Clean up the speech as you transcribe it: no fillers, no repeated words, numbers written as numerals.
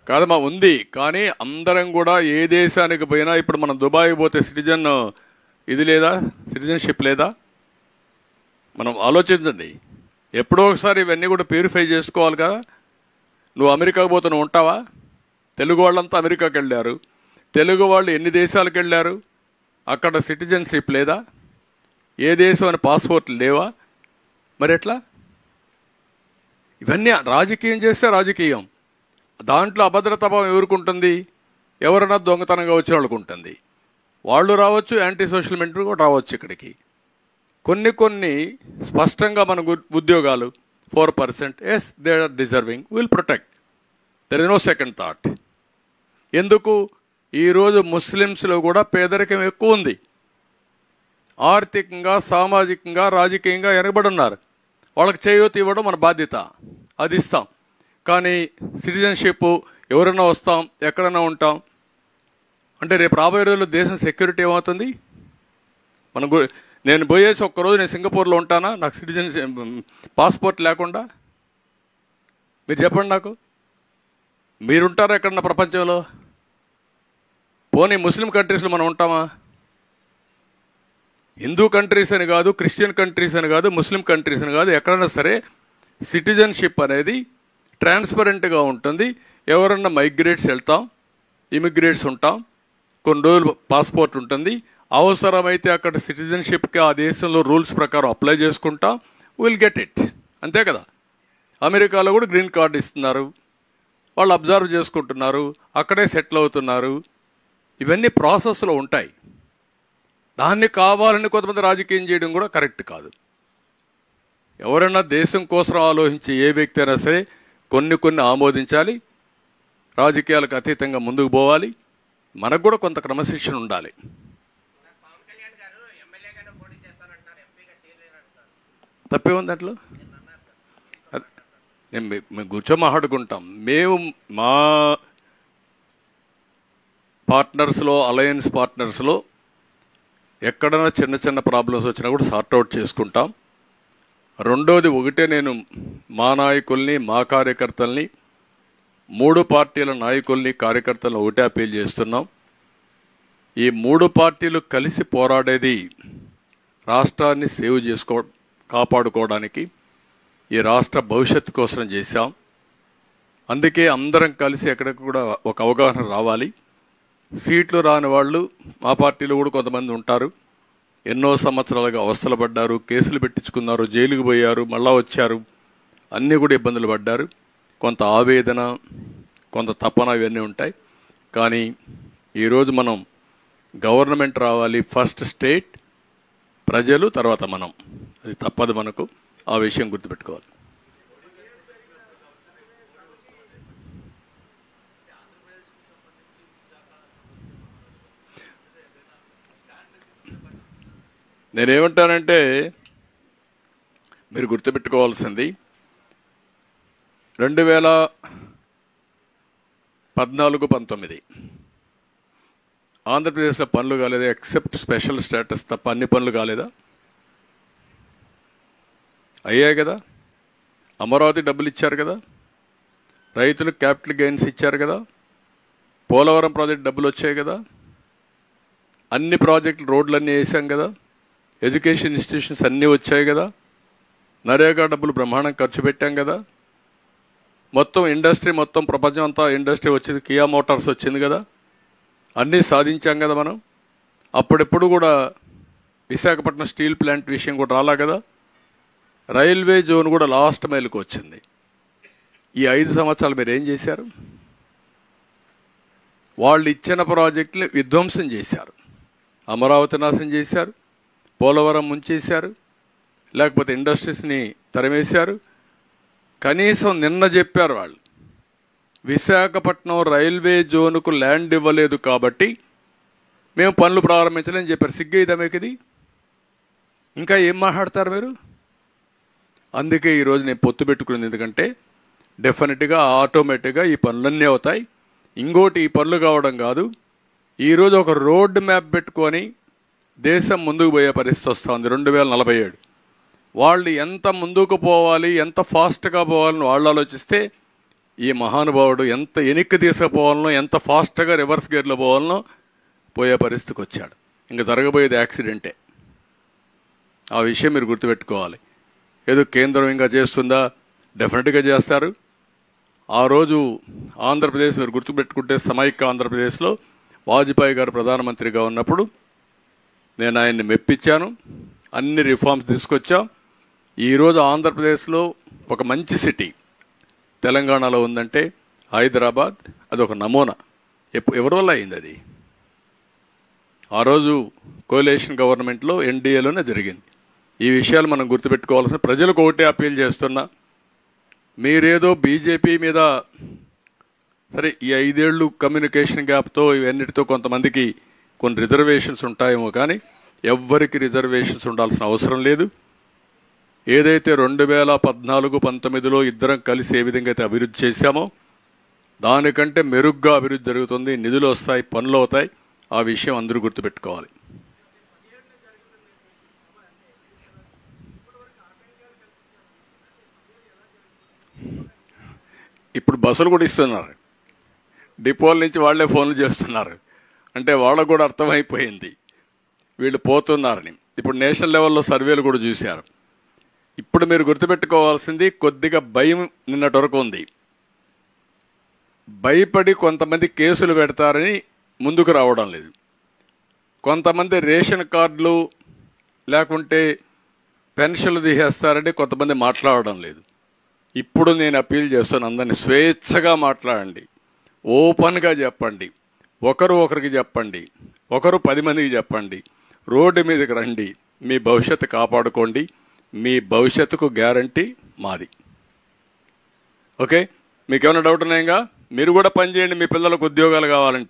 కాదమ్మా ఉంది. కానీ అందరం కూడా ఏ దేశానికి పోయినా ఇప్పుడు మనం దుబాయ్ పోతే ఇది లేదా, సిటిజన్షిప్ లేదా? మనం ఆలోచించండి. ఎప్పుడో ఒకసారి ఇవన్నీ కూడా ప్యూరిఫై చేసుకోవాలి కదా. నువ్వు అమెరికాకు పోతే నువ్వు ఉంటావా? తెలుగు వాళ్ళంతా అమెరికాకి వెళ్ళారు. తెలుగు వాళ్ళు ఎన్ని దేశాలకు వెళ్ళారు? అక్కడ సిటిజన్షిప్ లేదా? ఏ దేశం అని పాస్పోర్ట్లు లేవా? మరి ఎట్లా? ఇవన్నీ రాజకీయం చేస్తే రాజకీయం. దాంట్లో అభద్రతాభావం ఎవరుకుంటుంది? ఎవరైనా దొంగతనంగా వచ్చిన వాళ్ళకు ఉంటుంది. వాళ్ళు రావచ్చు, యాంటీ సోషల్ మెంటల్ కూడా రావచ్చు ఇక్కడికి. కొన్ని స్పష్టంగా మన ఉద్యోగాలు 4%, yes they are deserving, will protect, there is no second thought. ఎందుకు? ఈరోజు ముస్లిమ్స్లో కూడా పేదరికం ఎక్కువ ఉంది. ఆర్థికంగా, సామాజికంగా, రాజకీయంగా వెనకబడి ఉన్నారు. వాళ్ళకి చేయూత ఇవ్వడం మన బాధ్యత, అది ఇస్తాం. కానీ సిటిజన్షిప్ ఎవరైనా వస్తాం, ఎక్కడైనా ఉంటాం అంటే రేపు రాబోయే రోజుల్లో దేశం సెక్యూరిటీ ఏమవుతుంది? నేను పోయేసి ఒక్కరోజు నేను సింగపూర్లో ఉంటానా నాకు సిటిజన్షిప్ పాస్పోర్ట్ లేకుండా? మీరు చెప్పండి నాకు. మీరుంటారా ఎక్కడన్నా ప్రపంచంలో? పోనీ ముస్లిం కంట్రీస్లో మనం ఉంటామా? హిందూ కంట్రీస్ అని కాదు, క్రిస్టియన్ కంట్రీస్ అని కాదు, ముస్లిం కంట్రీస్ అని కాదు, ఎక్కడైనా సరే సిటిజన్షిప్ అనేది ట్రాన్స్పరెంట్గా ఉంటుంది. ఎవరన్నా మైగ్రేట్స్ వెళ్తాం, ఇమిగ్రేట్స్ ఉంటాం, కొన్ని రోజులు పాస్పోర్ట్ ఉంటుంది. అవసరమైతే అక్కడ సిటిజన్షిప్కి ఆ దేశంలో రూల్స్ ప్రకారం అప్లై చేసుకుంటాం, విల్ గెట్ ఇట్. అంతే కదా. అమెరికాలో కూడా గ్రీన్ కార్డు ఇస్తున్నారు, వాళ్ళు అబ్జర్వ్ చేసుకుంటున్నారు, అక్కడే సెటిల్ అవుతున్నారు. ఇవన్నీ ప్రాసెస్లో ఉంటాయి. దాన్ని కావాలని కొంతమంది రాజకీయం చేయడం కూడా కరెక్ట్ కాదు. ఎవరైనా దేశం కోసం ఆలోచించి ఏ వ్యక్తి అయినా సరే కొన్ని ఆమోదించాలి, రాజకీయాలకు అతీతంగా ముందుకు పోవాలి. మనకు కూడా కొంత క్రమశిక్షణ ఉండాలి. తప్పే ఉంది అట్లా. మేము కూర్చో మాట్లాడుకుంటాం. మేము మా పార్ట్నర్స్లో, అలయన్స్ పార్ట్నర్స్లో ఎక్కడైనా చిన్న ప్రాబ్లమ్స్ వచ్చినా కూడా సార్ట్అవుట్ చేసుకుంటాం. రెండోది, నేను మా నాయకుల్ని, మా కార్యకర్తల్ని, 3 పార్టీల నాయకుల్ని, కార్యకర్తలను ఒకటే అపీల్ చేస్తున్నాం. ఈ 3 పార్టీలు కలిసి పోరాడేది రాష్ట్రాన్ని కాపాడుకోవడానికి, ఈ రాష్ట్ర భవిష్యత్తు కోసం చేశాం. అందుకే అందరం కలిసి ఎక్కడికి కూడా ఒక అవగాహన రావాలి. సీట్లు రాని వాళ్ళు మా పార్టీలో కూడా కొంతమంది ఉంటారు. ఎన్నో సంవత్సరాలుగా అవస్థలు పడ్డారు, కేసులు పెట్టించుకున్నారు, జైలుకు పోయారు, మళ్ళా వచ్చారు, అన్నీ కూడా ఇబ్బందులు పడ్డారు. కొంత ఆవేదన, కొంత తపన ఇవన్నీ ఉంటాయి. కానీ ఈరోజు మనం గవర్నమెంట్ రావాలి, ఫస్ట్ స్టేట్, ప్రజలు, తర్వాత మనం. అది తప్పదు మనకు. ఆ విషయం గుర్తుపెట్టుకోవాలి. నేనేమంటానంటే, మీరు గుర్తుపెట్టుకోవాల్సింది 2014-19 ఆంధ్రప్రదేశ్లో పనులు కాలేదా? ఎక్సెప్ట్ స్పెషల్ స్టేటస్ తప్ప అన్ని పనులు కాలేదా? అయ్యాయి కదా. అమరావతి డబ్బులు ఇచ్చారు కదా, రైతులకు క్యాపిటల్ గెయిన్స్ ఇచ్చారు కదా, పోలవరం ప్రాజెక్ట్ డబ్బులు వచ్చాయి కదా, అన్ని ప్రాజెక్టులు రోడ్లన్నీ వేసాం కదా, ఎడ్యుకేషన్ ఇన్స్టిట్యూషన్స్ అన్నీ వచ్చాయి కదా, నరేగా డబ్బులు బ్రహ్మాండం ఖర్చు పెట్టాం కదా, మొత్తం ఇండస్ట్రీ, మొత్తం ప్రపంచం అంతా ఇండస్ట్రీ వచ్చింది, కియా మోటార్స్ వచ్చింది కదా, అన్నీ సాధించాం కదా మనం. అప్పుడెప్పుడు కూడా విశాఖపట్నం స్టీల్ ప్లాంట్ విషయం కూడా రాలా కదా. రైల్వే జోన్ కూడా లాస్ట్ మైల్కి వచ్చింది. ఈ 5 సంవత్సరాలు మీరు ఏం చేశారు? వాళ్ళు ఇచ్చిన ప్రాజెక్టులు విధ్వంసం చేశారు. అమరావతి నాశనం చేశారు, పోలవరం ముంచేశారు, లేకపోతే ఇండస్ట్రీస్ని తరిమేశారు. కనీసం నిన్న చెప్పారు వాళ్ళు, విశాఖపట్నం రైల్వే జోన్కు ల్యాండ్ ఇవ్వలేదు కాబట్టి మేము పనులు ప్రారంభించలేని చెప్పారు. సిగ్గైదా మీకు ఇది? ఇంకా ఏం మాట్లాడతారు మీరు? అందుకే ఈరోజు నేను పొత్తు పెట్టుకున్నది. ఎందుకంటే డెఫినెట్గా ఆటోమేటిక్గా ఈ పనులన్నీ అవుతాయి. ఇంకోటి, ఈ పనులు కావడం కాదు, ఈరోజు ఒక రోడ్ మ్యాప్ పెట్టుకొని దేశం ముందుకు పోయే పరిస్థితి వస్తుంది. 2047 వాళ్ళు ఎంత ముందుకు పోవాలి, ఎంత ఫాస్ట్గా పోవాలని వాళ్ళు ఆలోచిస్తే ఈ మహానుభావుడు ఎంత ఎనిక్కి తీసుకుపోవాలనో, ఎంత ఫాస్ట్గా రివర్స్ గేర్లో పోవాలనో పోయే పరిస్థితికి వచ్చాడు. ఇంకా జరగబోయేది యాక్సిడెంటే. ఆ విషయం మీరు గుర్తుపెట్టుకోవాలి. ఏదో కేంద్రం ఇంకా చేస్తుందా? డెఫినెట్గా చేస్తారు. ఆ రోజు ఆంధ్రప్రదేశ్ మీరు గుర్తుపెట్టుకుంటే సమైక్య ఆంధ్రప్రదేశ్లో వాజ్పేయి గారు ప్రధానమంత్రిగా ఉన్నప్పుడు నేను ఆయన్ని మెప్పించాను. అన్ని రిఫార్మ్స్ తీసుకొచ్చాం. ఈరోజు ఆంధ్రప్రదేశ్లో ఒక మంచి సిటీ తెలంగాణలో ఉందంటే హైదరాబాద్. అదొక నమూనా. ఎవరి వల్ల అయింది అది? ఆ రోజు కోalition గవర్నమెంట్లో ఎన్డీఏలోనే జరిగింది. ఈ విషయాలు మనం గుర్తుపెట్టుకోవాల్సిన. ప్రజలకు ఒకటే అప్పీల్ చేస్తున్నా, మీరేదో బీజేపీ మీద సరే ఈ 5 ఏళ్ళు కమ్యూనికేషన్ గ్యాప్తో ఇవన్నిటితో కొంతమందికి కొన్ని రిజర్వేషన్స్ ఉంటాయేమో, కానీ ఎవ్వరికి రిజర్వేషన్స్ ఉండాల్సిన అవసరం లేదు. ఏదైతే 2014-19లో ఇద్దరం కలిసి ఏ విధంగా అయితే అభివృద్ధి చేశామో దానికంటే మెరుగ్గా అభివృద్ధి జరుగుతుంది. నిధులు వస్తాయి, పనులు అవుతాయి. ఆ విషయం అందరూ గుర్తుపెట్టుకోవాలి. ఇప్పుడు బస్సులు కూడా ఇస్తున్నారు. డిపోల నుంచి వాళ్లే ఫోన్లు చేస్తున్నారు. అంటే వాళ్ళకు కూడా అర్థమైపోయింది వీళ్ళు పోతున్నారని. ఇప్పుడు నేషనల్ లెవెల్లో సర్వేలు కూడా చూశారు. ఇప్పుడు మీరు గుర్తుపెట్టుకోవాల్సింది, కొద్దిగా భయం నిన్నటి వరకు ఉంది. భయపడి కొంతమంది కేసులు పెడతారని ముందుకు రావడం లేదు. కొంతమంది రేషన్ కార్డులు లేకుంటే పెన్షన్లు తీసేస్తారని కొంతమంది మాట్లాడడం లేదు. ఇప్పుడు నేను అప్పీల్ చేస్తాను, అందరినీ స్వేచ్ఛగా మాట్లాడండి, ఓపెన్గా చెప్పండి, ఒకరికి చెప్పండి, ఒకరు 10 మందికి చెప్పండి, రోడ్డు మీదకి రండి, మీ భవిష్యత్తు కాపాడుకోండి. మీ భవిష్యత్తుకు గ్యారంటీ మాది. ఓకే, మీకేమైనా డౌట్ ఉన్నాయిగా? మీరు కూడా పనిచేయండి, మీ పిల్లలకు ఉద్యోగాలు కావాలంటే.